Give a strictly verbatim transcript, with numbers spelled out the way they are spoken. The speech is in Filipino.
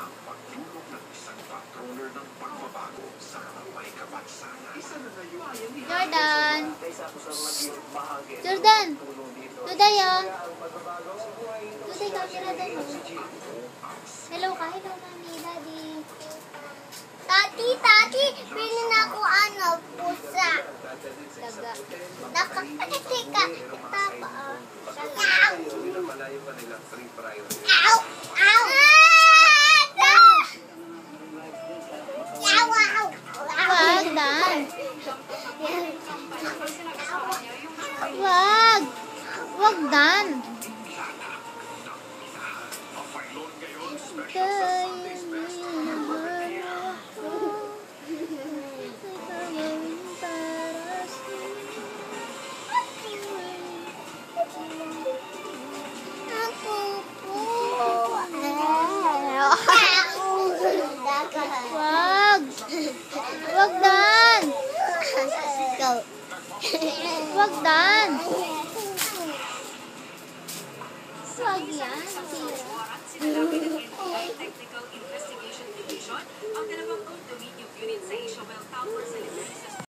ang pagtulong ng isang patroller ng pagbabago sa may kabansanan. Jordan! Jordan! Today ah! Today camera doon mo. Hello ka, hello mami, daddy. Tati, tati, pili na ako ano, pusa. Daga. Nakakalitik ka. Tapa, ah. Ow! Malayo pa nila free priority. Ow! Ow! Ow! Ow! Wag, Dan. Wag. Wag, Dan. Wag. Wag, Dan. Go. Wag, Dan. Wag yan. Sira.